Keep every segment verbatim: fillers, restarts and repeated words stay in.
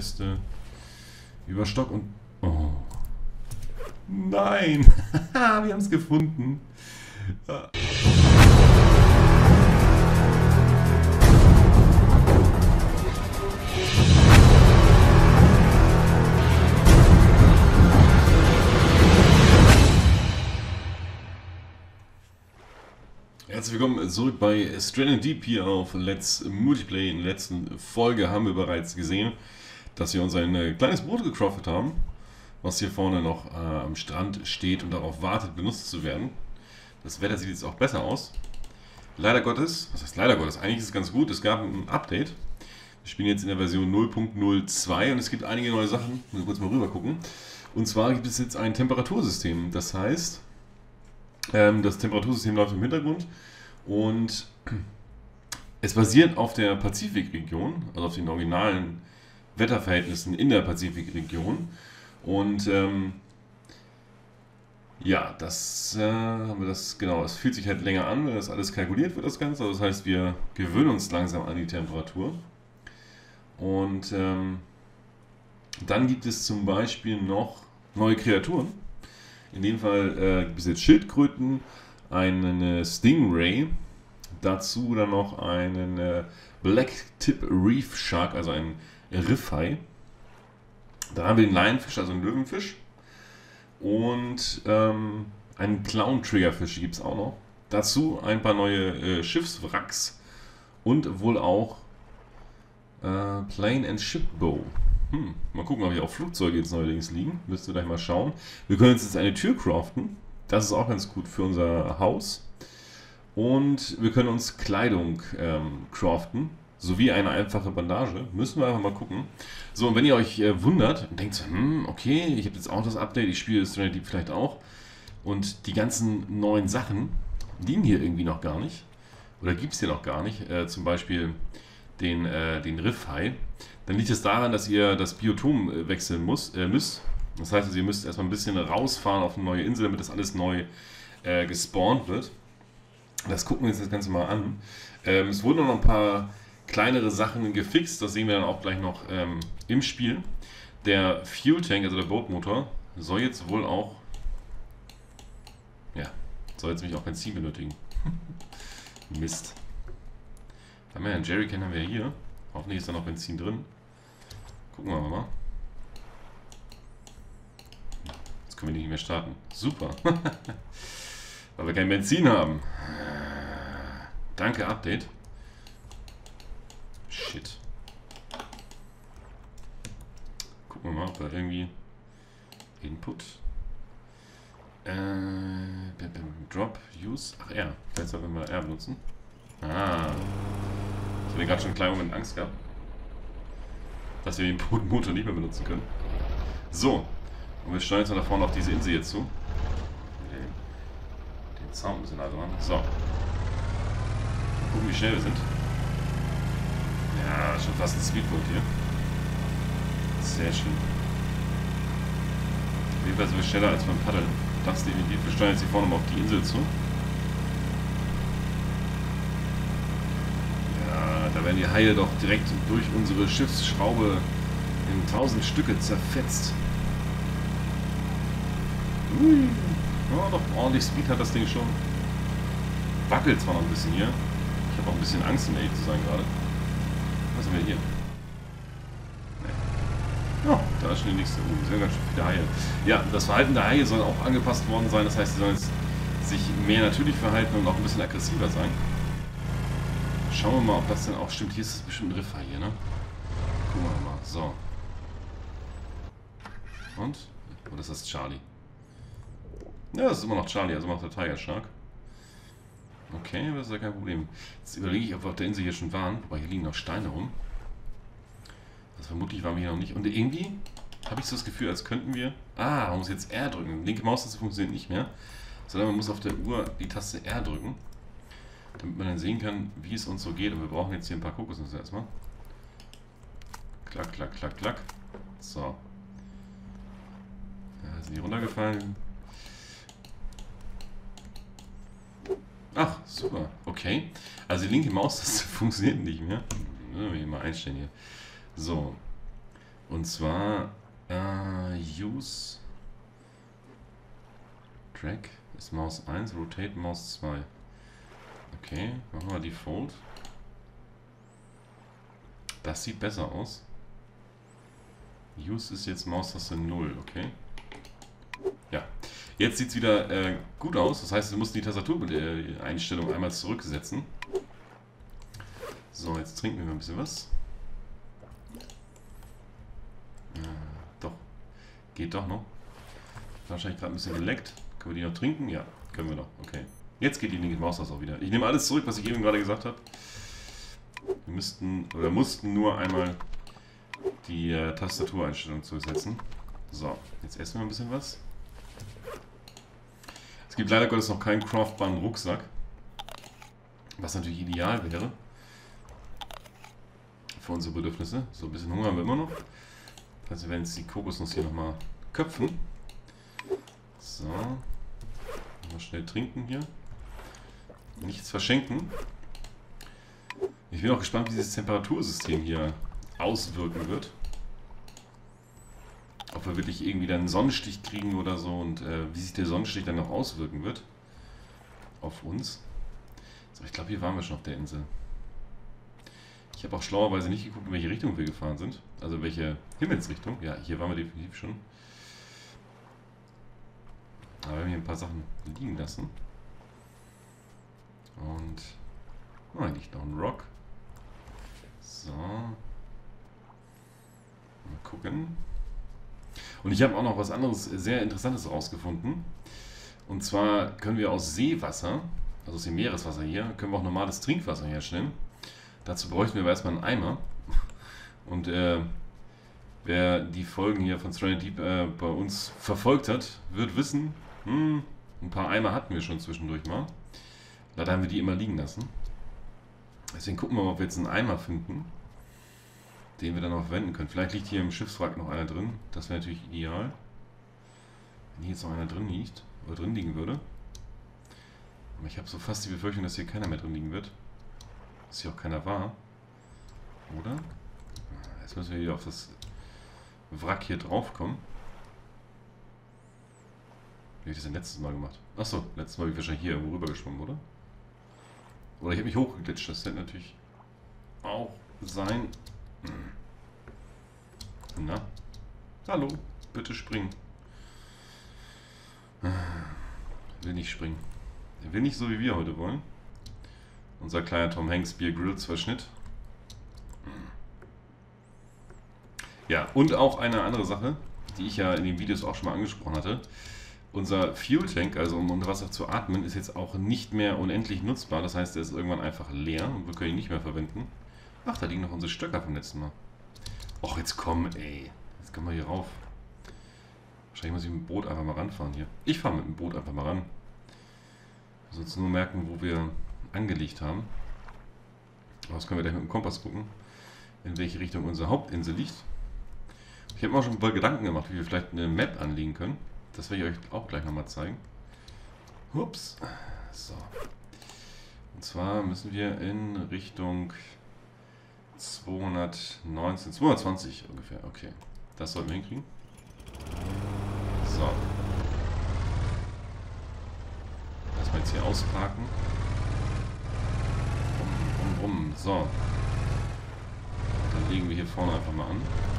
Äste über Stock und... Oh. Nein! Wir haben es gefunden. Herzlich willkommen zurück bei Stranded Deep hier auf Let's Multiplay. In der letzten Folge haben wir bereits gesehen, dass wir uns ein äh, kleines Boot gecraftet haben, was hier vorne noch äh, am Strand steht und darauf wartet, benutzt zu werden. Das Wetter sieht jetzt auch besser aus. Leider Gottes, was heißt leider Gottes? Eigentlich ist es ganz gut, es gab ein Update. Wir spielen jetzt in der Version null Punkt null zwei und es gibt einige neue Sachen. Ich muss kurz mal rüber gucken. Und zwar gibt es jetzt ein Temperatursystem. Das heißt, ähm, das Temperatursystem läuft im Hintergrund und es basiert auf der Pazifikregion, also auf den originalen Wetterverhältnissen in der Pazifikregion. Und ähm, ja, das äh, haben wir das, genau, es fühlt sich halt länger an, wenn das alles kalkuliert wird, das Ganze. Also das heißt, wir gewöhnen uns langsam an die Temperatur. Und ähm, dann gibt es zum Beispiel noch neue Kreaturen. In dem Fall äh, gibt es jetzt Schildkröten, einen Stingray, dazu dann noch einen äh, Black Tip Reef Shark, also ein Riffhai. Dann haben wir den Lionfisch, also einen Löwenfisch. Und ähm, einen Clown-Triggerfisch gibt es auch noch. Dazu ein paar neue äh, Schiffswracks und wohl auch äh, Plane and Ship Bow. Hm, mal gucken, ob hier auch Flugzeuge jetzt neuerdings liegen. Müsst ihr gleich mal schauen. Wir können uns jetzt eine Tür craften. Das ist auch ganz gut für unser Haus. Und wir können uns Kleidung ähm, craften. Sowie eine einfache Bandage. Müssen wir einfach mal gucken. So, und wenn ihr euch äh, wundert und denkt, hm, okay, ich habe jetzt auch das Update, ich spiele Stranded Deep vielleicht auch. Und die ganzen neuen Sachen liegen hier irgendwie noch gar nicht. Oder gibt es hier noch gar nicht. Äh, zum Beispiel den, äh, den Riffhai. Dann liegt es daran, dass ihr das Biotom äh, wechseln muss, äh, müsst. Das heißt, also, ihr müsst erstmal ein bisschen rausfahren auf eine neue Insel, damit das alles neu äh, gespawnt wird. Das gucken wir uns das Ganze mal an. Ähm, es wurden noch ein paar kleinere Sachen gefixt, das sehen wir dann auch gleich noch ähm, im Spiel. Der Fuel Tank, also der Bootmotor, soll jetzt wohl auch, ja, soll jetzt nämlich auch Benzin benötigen. Mist. Haben wir einen Jerrycan haben wir hier. Hoffentlich ist da noch Benzin drin. Gucken wir mal. Jetzt können wir nicht mehr starten. Super. Weil wir kein Benzin haben. Danke, Update. Shit. Gucken wir mal, ob wir irgendwie Input. Äh, Drop, Use. Ach, R. Vielleicht sollten wir mal R benutzen. Ah. Ich habe gerade schon einen kleinen Moment Angst gehabt, dass wir den Motor nicht mehr benutzen können. So. Und wir steuern jetzt mal da vorne auf diese Insel jetzt zu. Den Sound ein bisschen leiser machen. So. Mal gucken, wie schnell wir sind. Ja, schon fast ein Speedboat hier. Sehr schön. Auf jeden Fall sind wir schneller als beim Paddeln. Das definitiv. Wir steuern jetzt hier vorne mal auf die Insel zu. Ja, da werden die Haie doch direkt durch unsere Schiffsschraube in tausend Stücke zerfetzt. Ui. Ja, doch ordentlich Speed hat das Ding schon. Wackelt zwar noch ein bisschen hier. Ich habe auch ein bisschen Angst, um ehrlich zu sein gerade. Was haben wir hier? Nee. Oh, da ist schon die nächste. Oh, die sind ganz schön viele Haie. Ja, das Verhalten der Haie soll auch angepasst worden sein. Das heißt, sie sollen jetzt sich mehr natürlich verhalten und auch ein bisschen aggressiver sein. Schauen wir mal, ob das denn auch stimmt. Hier ist es bestimmt ein Riffhai hier, ne? Gucken wir mal. So. Und? Oder ist das Charlie? Ja, das ist immer noch Charlie, also macht der Tiger Shark. Okay, das ist ja kein Problem. Jetzt überlege ich, ob wir auf der Insel hier schon waren. Wobei hier liegen noch Steine rum. Das vermutlich waren wir hier noch nicht. Und irgendwie habe ich so das Gefühl, als könnten wir... Ah, man muss jetzt R drücken. Linke Maustaste funktioniert nicht mehr. Sondern man muss auf der Uhr die Taste R drücken. Damit man dann sehen kann, wie es uns so geht. Und wir brauchen jetzt hier ein paar Kokosnüsse erstmal. Klack, klack, klack, klack. So. Ja, sind die runtergefallen. Ach, super. Okay. Also die linke Maustaste funktioniert nicht mehr. Hier mal einstellen hier. So. Und Und zwar äh, Use Drag ist Maus eins, Rotate Maus zwei. Okay, machen wir Default. Das sieht besser aus. Use ist jetzt Maustaste null, okay. Ja, jetzt sieht es wieder äh, gut aus. Das heißt, du musst die Tastatureinstellung einmal zurücksetzen. So, jetzt trinken wir mal ein bisschen was. Äh, doch, geht doch noch. Wahrscheinlich gerade ein bisschen geleckt. Können wir die noch trinken? Ja, können wir noch. Okay. Jetzt geht die linke Maustaste auch wieder. Ich nehme alles zurück, was ich eben gerade gesagt habe. Wir müssten oder mussten nur einmal die äh, Tastatureinstellung zusetzen. So, jetzt essen wir ein bisschen was. Es gibt leider Gottes noch keinen craftbaren Rucksack, was natürlich ideal wäre für unsere Bedürfnisse. So ein bisschen Hunger haben wir immer noch. Das heißt, wir werden jetzt die Kokosnuss hier nochmal köpfen. So, mal schnell trinken hier. Nichts verschenken. Ich bin auch gespannt, wie dieses Temperatursystem hier auswirken wird. Ob wir wirklich irgendwie dann einen Sonnenstich kriegen oder so und äh, wie sich der Sonnenstich dann noch auswirken wird auf uns. So, ich glaube, hier waren wir schon auf der Insel. Ich habe auch schlauerweise nicht geguckt, in welche Richtung wir gefahren sind. Also welche Himmelsrichtung. Ja, hier waren wir definitiv schon. Aber wir haben hier ein paar Sachen liegen lassen. Und oh, hier liegt noch ein Rock. So. Mal gucken. Und ich habe auch noch was anderes sehr Interessantes rausgefunden. Und zwar können wir aus Seewasser, also aus dem Meereswasser hier, können wir auch normales Trinkwasser herstellen. Dazu bräuchten wir aber erstmal einen Eimer. Und äh, wer die Folgen hier von Stranded Deep äh, bei uns verfolgt hat, wird wissen, hm, ein paar Eimer hatten wir schon zwischendurch mal. Leider haben wir die immer liegen lassen. Deswegen gucken wir mal, ob wir jetzt einen Eimer finden, den wir dann auch verwenden können. Vielleicht liegt hier im Schiffswrack noch einer drin. Das wäre natürlich ideal. Wenn hier jetzt noch einer drin liegt, oder drin liegen würde. Aber ich habe so fast die Befürchtung, dass hier keiner mehr drin liegen wird. Dass hier auch keiner war. Oder? Jetzt müssen wir wieder auf das Wrack hier drauf kommen. Wie habe ich das denn letztes Mal gemacht? Achso, letztes Mal bin ich wahrscheinlich hier irgendwo rüber geschwommen, oder? Oder ich habe mich hochgeglitscht. Das hätte natürlich auch sein. Na? Hallo, bitte springen. Will nicht springen. Er will nicht so, wie wir heute wollen. Unser kleiner Tom Hanks Bear Grylls Verschnitt. Ja, und auch eine andere Sache, die ich ja in den Videos auch schon mal angesprochen hatte. Unser Fuel Tank, also um unter Wasser zu atmen, ist jetzt auch nicht mehr unendlich nutzbar. Das heißt, er ist irgendwann einfach leer und wir können ihn nicht mehr verwenden. Ach, da liegen noch unsere Stöcker vom letzten Mal. Och, jetzt komm, ey. Jetzt können wir hier rauf. Wahrscheinlich muss ich mit dem Boot einfach mal ranfahren hier. Ich fahre mit dem Boot einfach mal ran. Sonst nur merken, wo wir angelegt haben. Aber das können wir gleich mit dem Kompass gucken, in welche Richtung unsere Hauptinsel liegt. Ich habe mir auch schon ein paar Gedanken gemacht, wie wir vielleicht eine Map anlegen können. Das werde ich euch auch gleich nochmal zeigen. Ups. So. Und zwar müssen wir in Richtung zweihundertneunzehn, zweihundertzwanzig ungefähr. Okay. Das sollten wir hinkriegen. So. Erstmal jetzt hier ausparken. Rum, rum, rum. So. Dann legen wir hier vorne einfach mal an.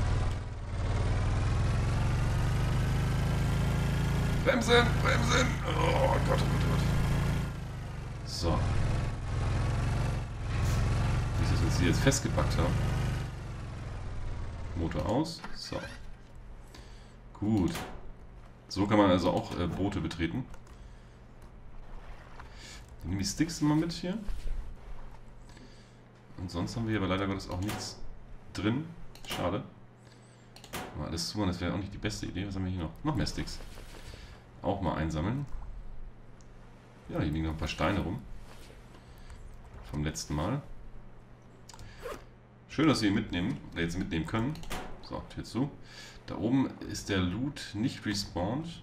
Bremsen, bremsen! Oh Gott, oh Gott, oh Gott. So. Nicht, dass wir uns die jetzt festgepackt haben. Motor aus. So. Gut. So kann man also auch äh, Boote betreten. Dann nehme ich Sticks immer mit hier. Und sonst haben wir hier aber leider Gottes auch nichts drin. Schade. Mal alles zu machen, das wäre auch nicht die beste Idee. Was haben wir hier noch? Noch mehr Sticks. Auch mal einsammeln. Ja, hier liegen noch ein paar Steine rum. Vom letzten Mal. Schön, dass wir ihn mitnehmen, oder jetzt mitnehmen können. So, Tür zu. Da oben ist der Loot nicht respawned.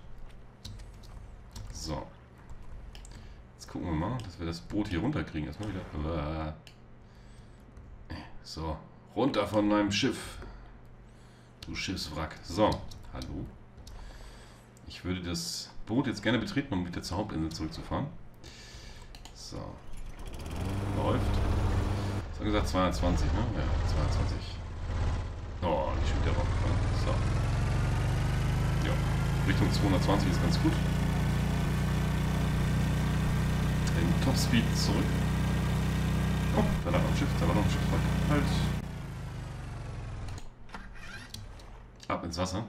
So. Jetzt gucken wir mal, dass wir das Boot hier runterkriegen. Erstmal wieder. So, runter von meinem Schiff. Du Schiffswrack. So, hallo. Ich würde das Boot jetzt gerne betreten, um wieder zur Hauptinsel zurückzufahren. So. Läuft. Ich habe gesagt zweihundertzwanzig, ne? Ja, zweihundertzwanzig. Oh, nicht schon wieder raufgefallen. So. Ja. Richtung zweihundertzwanzig ist ganz gut. In Topspeed zurück. Oh, da lag noch ein Schiff, da war noch ein Schiff. Halt. Ab ins Wasser.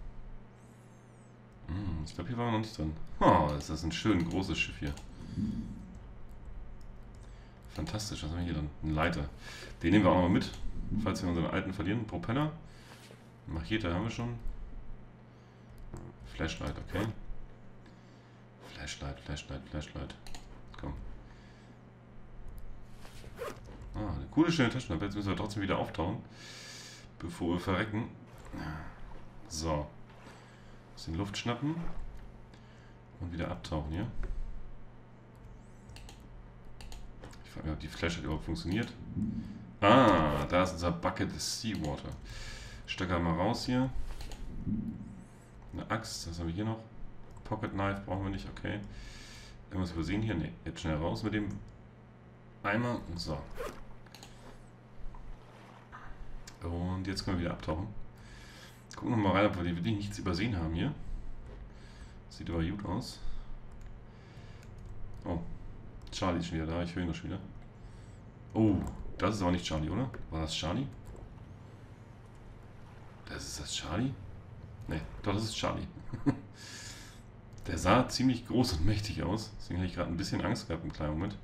Hm, ich glaube, hier waren wir noch nicht drin. Oh, ist das ein schön großes Schiff hier. Fantastisch, was haben wir hier dann? Ein Leiter. Den nehmen wir auch noch mal mit, falls wir unseren alten verlieren. Propeller. Machete haben wir schon. Flashlight, okay. Flashlight, Flashlight, Flashlight. Komm. Ah, eine coole, schöne Taschenlampe. Jetzt müssen wir trotzdem wieder auftauchen, bevor wir verrecken. So. Bisschen Luft schnappen. Und wieder abtauchen hier. Ich frage mich, ob die Flashlight überhaupt funktioniert. Ah, da ist unser Bucket Seawater. Stöcker mal raus hier. Eine Axt, was haben wir hier noch? Pocket Knife brauchen wir nicht, okay. Irgendwas übersehen hier? Ne, jetzt schnell raus mit dem Eimer. So. Und jetzt können wir wieder abtauchen. Gucken wir mal rein, ob wir wirklich nichts übersehen haben hier. Sieht aber gut aus. Oh, Charlie ist schon wieder da, ich höre ihn noch schon wieder. Oh, das ist aber nicht Charlie, oder? War das Charlie? Das ist das Charlie? Ne, doch, das ist Charlie. Der sah ziemlich groß und mächtig aus. Deswegen habe ich gerade ein bisschen Angst gehabt im kleinen Moment.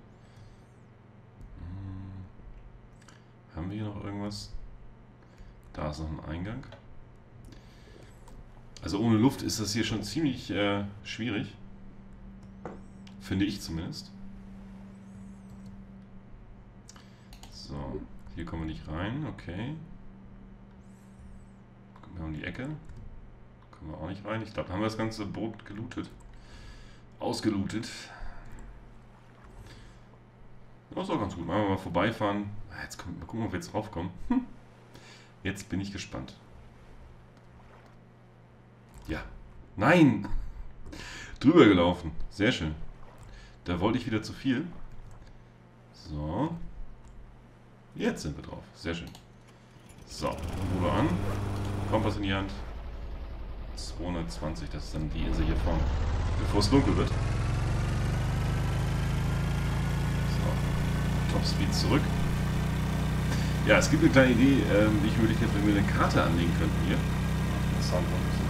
Hm. Haben wir hier noch irgendwas? Da ist noch ein Eingang. Also ohne Luft ist das hier schon ziemlich äh, schwierig. Finde ich zumindest. So, hier kommen wir nicht rein, okay. Gucken wir um die Ecke. Kommen wir auch nicht rein. Ich glaube, da haben wir das ganze Boot gelootet. Ausgelootet. Das ist auch ganz gut. Machen wir mal vorbeifahren. Jetzt kommen, mal gucken, ob wir jetzt raufkommen. Hm. Jetzt bin ich gespannt. Ja. Nein! Drüber gelaufen. Sehr schön. Da wollte ich wieder zu viel. So. Jetzt sind wir drauf. Sehr schön. So. Ruder an. Kompass in die Hand. zweihundertzwanzig. Das ist dann die Insel hier vorne. Bevor es dunkel wird. So. Topspeed zurück. Ja, es gibt eine kleine Idee, ähm, wie ich möglich jetzt, wenn wir eine Karte anlegen könnten hier. Interessant.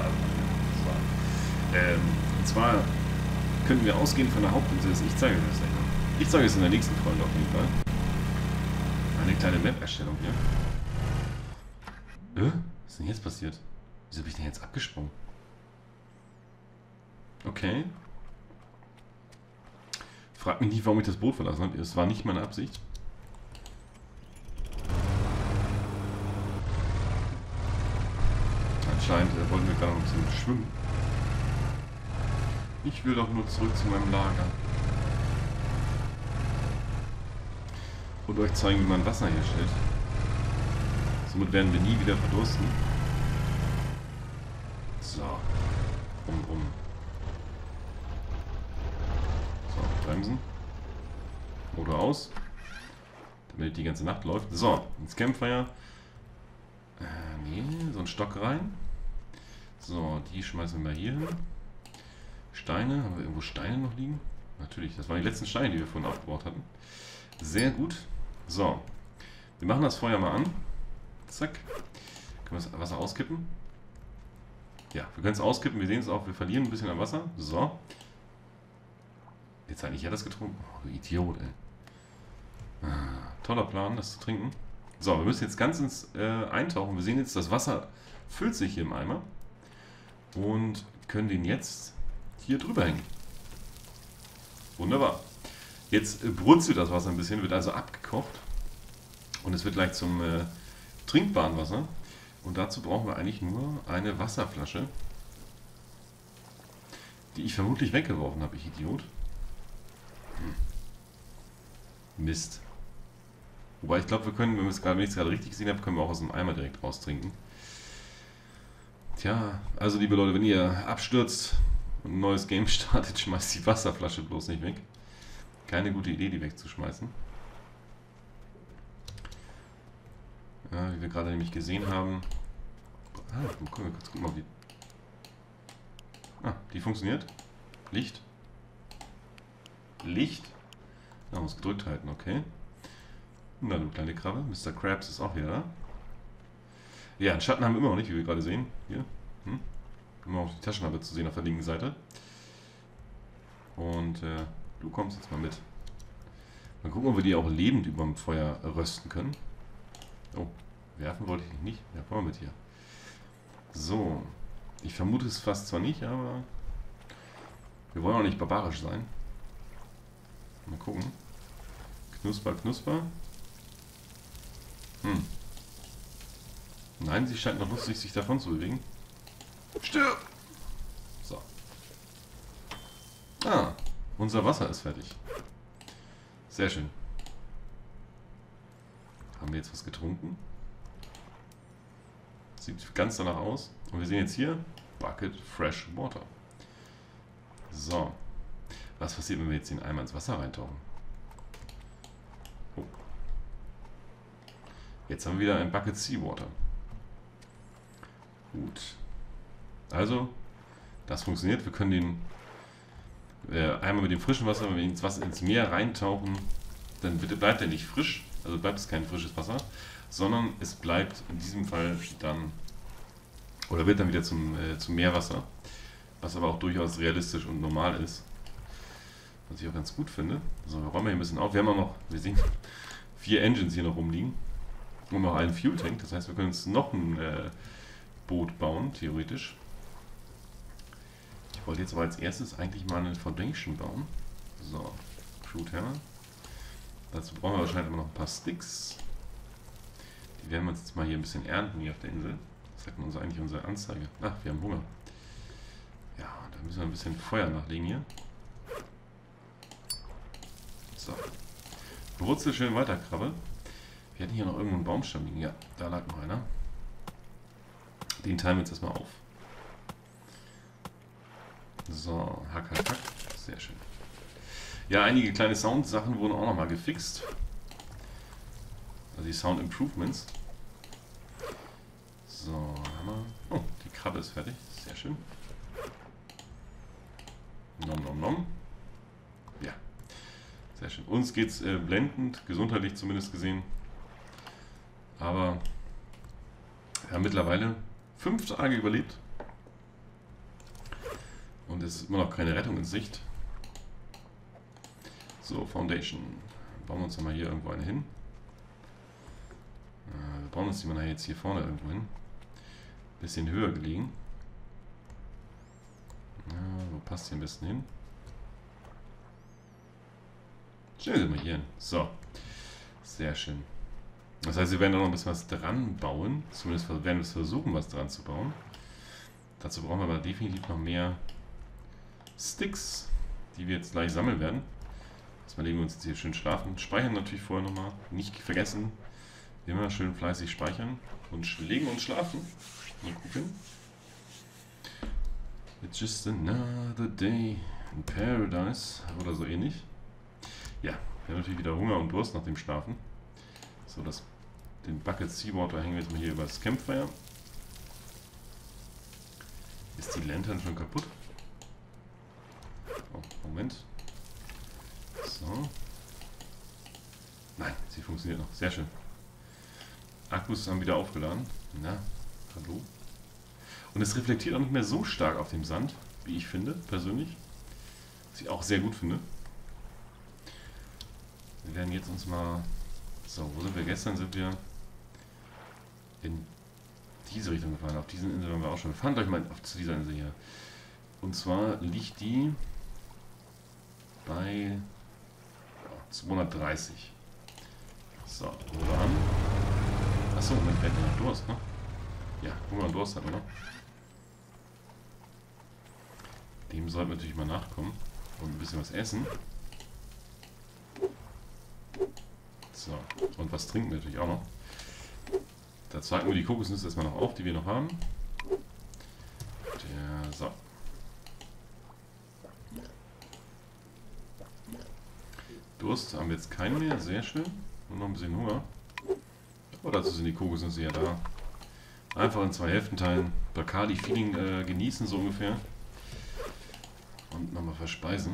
Ähm, und zwar könnten wir ausgehen von der Hauptinsel. Ich zeige euch das gleich mal. Ich zeige es in der nächsten Folge auf jeden Fall. Eine kleine Map-Erstellung hier. Äh? Was ist denn jetzt passiert? Wieso bin ich denn jetzt abgesprungen? Okay. Frag mich nicht, warum ich das Boot verlassen habe. Es war nicht meine Absicht. Anscheinend äh, wollten wir gerade noch ein bisschen schwimmen. Ich will doch nur zurück zu meinem Lager. Und euch zeigen, wie man Wasser herstellt. Somit werden wir nie wieder verdursten. So. Um, um. So, bremsen. Motor aus. Damit die ganze Nacht läuft. So, ins Campfire. Äh, nee, so ein Stock rein. So, die schmeißen wir hier hin. Steine, haben wir irgendwo Steine noch liegen? Natürlich, das waren die letzten Steine, die wir vorhin aufgebaut hatten. Sehr gut. So, wir machen das Feuer mal an. Zack. Können wir das Wasser auskippen? Ja, wir können es auskippen, wir sehen es auch, wir verlieren ein bisschen an Wasser. So. Jetzt habe ich ja das getrunken. Oh, du Idiot, ey. Ah, toller Plan, das zu trinken. So, wir müssen jetzt ganz ins äh, Eintauchen. Wir sehen jetzt, das Wasser füllt sich hier im Eimer. Und können den jetzt hier drüber hängen. Wunderbar. Jetzt äh, brutzelt das Wasser ein bisschen, wird also abgekocht. Und es wird gleich zum äh, trinkbaren Wasser. Und dazu brauchen wir eigentlich nur eine Wasserflasche, die ich vermutlich weggeworfen habe, ich Idiot. Hm. Mist. Wobei ich glaube, wir können, wenn wir es gerade, wenn ich es gerade richtig gesehen habe, können wir auch aus dem Eimer direkt raus trinken. Tja, also liebe Leute, wenn ihr abstürzt und ein neues Game startet, schmeißt die Wasserflasche bloß nicht weg. Keine gute Idee, die wegzuschmeißen. Ja, wie wir gerade nämlich gesehen haben. Ah, gucken wir kurz gucken, ob die... Ah, die funktioniert. Licht. Licht. Da muss gedrückt halten, okay. Na du kleine Krabbe. Mister Krabs ist auch wieder da. Ja, einen Schatten haben wir immer noch nicht, wie wir gerade sehen. Hier. Hm? Immer noch die Taschenlampe zu sehen auf der linken Seite. Und äh, du kommst jetzt mal mit. Mal gucken, ob wir die auch lebend über dem Feuer rösten können. Oh, werfen wollte ich nicht. Ja, komm mal mit hier. So. Ich vermute es fast zwar nicht, aber wir wollen auch nicht barbarisch sein. Mal gucken. Knusper, knusper. Hm. Nein, sie scheint noch lustig, sich davon zu bewegen. Stirb! So. Ah, unser Wasser ist fertig. Sehr schön. Haben wir jetzt was getrunken? Sieht ganz danach aus. Und wir sehen jetzt hier Bucket Fresh Water. So. Was passiert, wenn wir jetzt den Eimer ins Wasser reintauchen? Oh. Jetzt haben wir wieder ein Bucket Seawater. Gut. Also, das funktioniert. Wir können den äh, Eimer mit dem frischen Wasser, wenn wir ins Wasser ins Meer reintauchen, dann bitte bleibt er nicht frisch. Also bleibt es kein frisches Wasser, sondern es bleibt in diesem Fall dann, oder wird dann wieder zum, äh, zum Meerwasser, was aber auch durchaus realistisch und normal ist. Was ich auch ganz gut finde. So, wir räumen hier ein bisschen auf. Wir haben auch noch, wir sehen, vier Engines hier noch rumliegen. Und noch einen Fuel Tank. Das heißt, wir können uns noch ein äh, Boot bauen, theoretisch. Ich wollte jetzt aber als erstes eigentlich mal eine Foundation bauen. So, Crude Hammer. Dazu brauchen wir wahrscheinlich immer noch ein paar Sticks. Die werden wir uns jetzt mal hier ein bisschen ernten, hier auf der Insel. Das sagt uns eigentlich unsere Anzeige. Ach, wir haben Hunger. Ja, da müssen wir ein bisschen Feuer nachlegen hier. So. Brutzel schön weiter, Krabbe. Wir hatten hier noch irgendwo einen Baumstamm liegen. Ja, da lag noch einer. Den teilen wir jetzt erstmal auf. So, hack, hack, hack. Sehr schön. Ja, einige kleine Sound-Sachen wurden auch nochmal gefixt. Also die Sound Improvements. So, haben wir. Oh, die Krabbe ist fertig. Sehr schön. Nom nom nom. Ja. Sehr schön. Uns geht's äh, blendend, gesundheitlich zumindest gesehen. Aber wir haben mittlerweile fünf Tage überlebt. Und es ist immer noch keine Rettung in Sicht. So, Foundation. Bauen wir uns nochmal hier irgendwo eine hin. Äh, wir bauen uns die mal jetzt hier vorne irgendwo hin. Bisschen höher gelegen. Ja, wo passt die am besten hin? Stellen Sie mal hier hin. So. Sehr schön. Das heißt, wir werden da noch ein bisschen was dran bauen. Zumindest werden wir es versuchen, was dran zu bauen. Dazu brauchen wir aber definitiv noch mehr Sticks, die wir jetzt gleich sammeln werden. Erstmal legen wir uns jetzt hier schön schlafen. Speichern natürlich vorher nochmal. Nicht vergessen. Immer schön fleißig speichern. Und legen und schlafen. Mal gucken. It's just another day in paradise. Oder so ähnlich. Ja, wir haben natürlich wieder Hunger und Durst nach dem Schlafen. So, das, den Bucket Seawater hängen wir jetzt mal hier über das Campfire. Ist die Lantern schon kaputt? Oh, Moment. So. Nein, sie funktioniert noch. Sehr schön. Akkus haben wieder aufgeladen. Na, hallo. Und es reflektiert auch nicht mehr so stark auf dem Sand, wie ich finde, persönlich. Was ich auch sehr gut finde. Wir werden jetzt uns mal... So, wo sind wir? Gestern sind wir in diese Richtung gefahren. Auf diesen Insel waren wir auch schon. Wir fahren gleich mal auf zu dieser Insel hier. Und zwar liegt die bei zweihundertdreißig. So, wo wir an? Achso, Moment, wir hatten noch Durst, ne? Ja, Hunger und Durst hatten wir noch. Dem sollten wir natürlich mal nachkommen und ein bisschen was essen. So, und was trinken wir natürlich auch noch. Da zeigen wir die Kokosnüsse erstmal noch auf, die wir noch haben. Durst haben wir jetzt keinen mehr. Sehr schön. Und noch ein bisschen Hunger. Aber dazu sind die Kokosnüsse ja da. Einfach in zwei Hälften teilen. Bacardi-Feeling äh, genießen so ungefähr. Und nochmal verspeisen.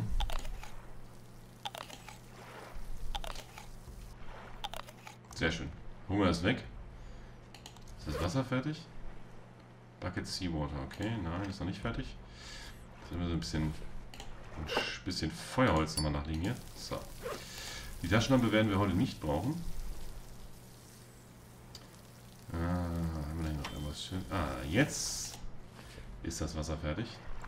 Sehr schön. Hunger ist weg. Ist das Wasser fertig? Bucket Seawater. Okay, nein, ist noch nicht fertig. Jetzt haben wir so ein bisschen, ein bisschen Feuerholz nochmal nachliegen hier. So. Die Taschenlampe werden wir heute nicht brauchen. Ah, haben wir noch irgendwas schön? Ah, jetzt ist das Wasser fertig.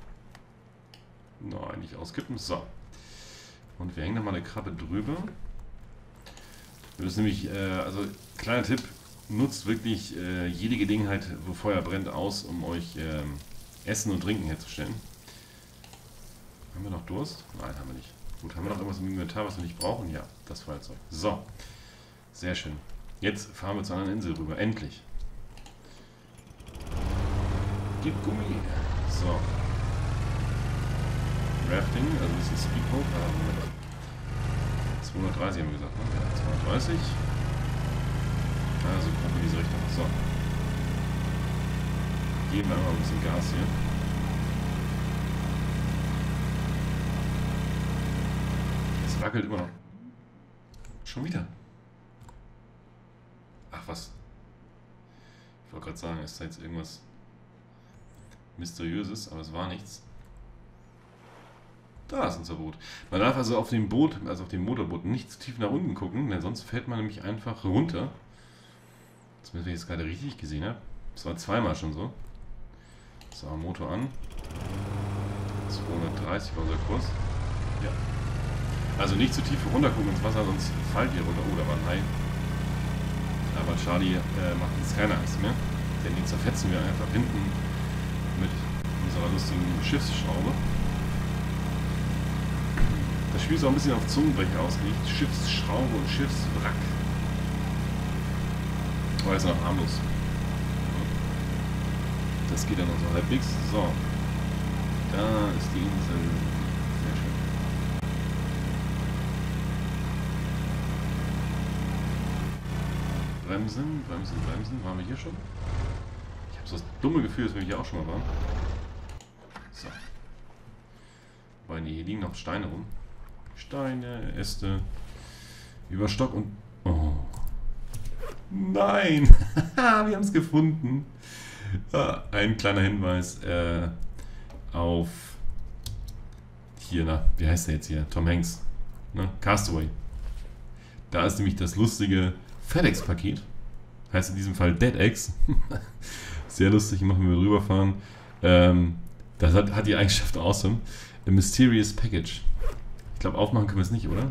Nein, nicht auskippen. So. Und wir hängen da mal eine Krabbe drüber. Das ist nämlich, äh, also kleiner Tipp, nutzt wirklich äh, jede Gelegenheit, wo Feuer brennt, aus, um euch äh, Essen und Trinken herzustellen. Haben wir noch Durst? Nein, haben wir nicht. Gut, haben wir noch irgendwas im Inventar, was wir nicht brauchen? Ja, das Feuerzeug. So, sehr schön. Jetzt fahren wir zur anderen Insel rüber. Endlich. Gib Gummi. So. Rafting, also ein bisschen Speedboat. Ah, zweihundertdreißig haben wir gesagt, ne? Ja, zweihundertdreißig. Also grob in diese Richtung. So. Geben wir einmal ein bisschen Gas hier. Es wackelt immer noch. Schon wieder. Ach was. Ich wollte gerade sagen, ist da jetzt irgendwas Mysteriöses, aber es war nichts. Da ist unser Boot. Man darf also auf dem Boot, also auf dem Motorboot, nicht zu tief nach unten gucken, denn sonst fällt man nämlich einfach runter. Zumindest wenn ich es gerade richtig gesehen habe. Das war zweimal schon so. So, Motor an. zweihundertdreißig war unser Kurs. Ja. Also nicht zu tief runter gucken ins Wasser, sonst fallt ihr runter. Oh, da war ein Hai. Aber Charlie äh, macht uns keine Angst mehr. Denn den zerfetzen wir einfach hinten mit unserer lustigen Schiffsschraube. Das Spiel ist auch ein bisschen auf Zungenbrecher ausgelegt. Schiffsschraube und Schiffswrack. Aber ist noch harmlos. Das geht dann noch so halbwegs. So. Da ist die Insel. Sehr schön. Bremsen, bremsen, bremsen. Waren wir hier schon? Ich habe so das dumme Gefühl, dass wir hier auch schon mal waren. So. Weil hier liegen noch Steine rum. Steine, Äste, über Stock und... Oh. Nein! Wir haben es gefunden. Ah, ein kleiner Hinweis äh, auf... Hier, na, wie heißt der jetzt hier? Tom Hanks. Ne? Castaway. Da ist nämlich das lustige FedEx-Paket. Heißt in diesem Fall DeadEx. Sehr lustig, machen wir rüberfahren. Ähm, das hat, hat die Eigenschaft awesome. A Mysterious Package. Ich glaube, aufmachen können wir es nicht, oder?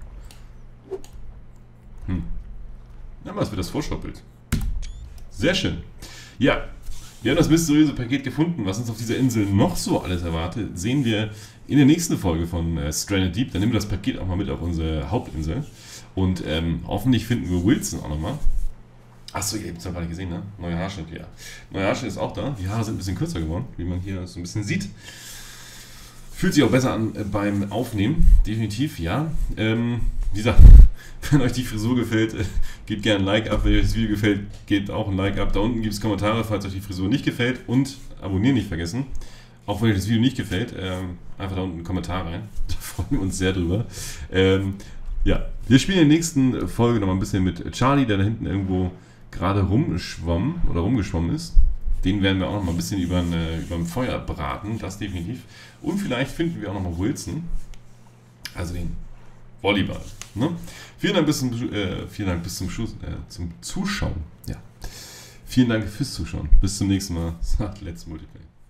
Hm. Na, was wird das Vorschaubild? Sehr schön. Ja, wir haben das mysteriöse Paket gefunden. Was uns auf dieser Insel noch so alles erwartet, sehen wir in der nächsten Folge von äh, Stranded Deep. Dann nehmen wir das Paket auch mal mit auf unsere Hauptinsel. Und ähm, hoffentlich finden wir Wilson auch nochmal. Achso, ihr habt es ja gerade gesehen, ne? Neuer Haarschnitt, ja. Neuer Haarschnitt ist auch da. Die Haare sind ein bisschen kürzer geworden, wie man hier so ein bisschen sieht. Fühlt sich auch besser an äh, beim Aufnehmen, definitiv, ja. Ähm, wie gesagt, wenn euch die Frisur gefällt, äh, gebt gerne ein Like ab. Wenn euch das Video gefällt, gebt auch ein Like ab. Da unten gibt es Kommentare, falls euch die Frisur nicht gefällt. Und abonnieren nicht vergessen. Auch wenn euch das Video nicht gefällt, ähm, einfach da unten einen Kommentar rein. Da freuen wir uns sehr drüber. Ähm, ja, wir spielen in der nächsten Folge noch mal ein bisschen mit Charlie, der da hinten irgendwo gerade rumschwamm oder rumgeschwommen ist. Den werden wir auch noch mal ein bisschen über ein, über ein Feuer braten, das definitiv. Und vielleicht finden wir auch noch mal Wilson, also den Volleyball. Ne? Vielen Dank bis zum, äh, vielen Dank bis zum, Schuss, äh, zum Zuschauen. Ja. Vielen Dank fürs Zuschauen. Bis zum nächsten Mal. Let's Multiplayer.